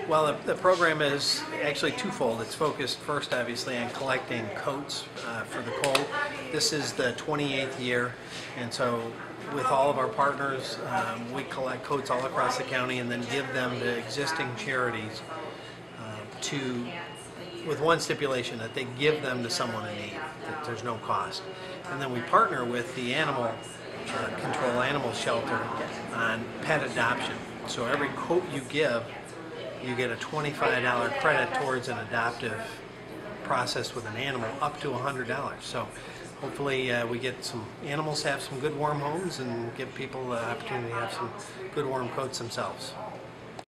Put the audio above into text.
Well, the program is actually twofold. It's focused first, obviously, on collecting coats for the cold. This is the 28th year, and so with all of our partners, we collect coats all across the county and then give them to existing charities with one stipulation, that they give them to someone in need, that there's no cost. And then we partner with the animal control animal shelter on pet adoption. So every coat you give, you get a $25 credit towards an adoptive process with an animal, up to $100. So hopefully we get some animals have some good warm homes and give people the opportunity to have some good warm coats themselves.